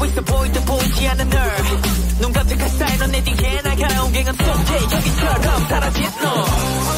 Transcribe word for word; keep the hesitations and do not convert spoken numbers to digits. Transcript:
보고 있어 보이든 보이지 않는 널눈 깜짝할 사이 넌 내 뒤에 나가 온갱한 속에 여기처럼 사라진 너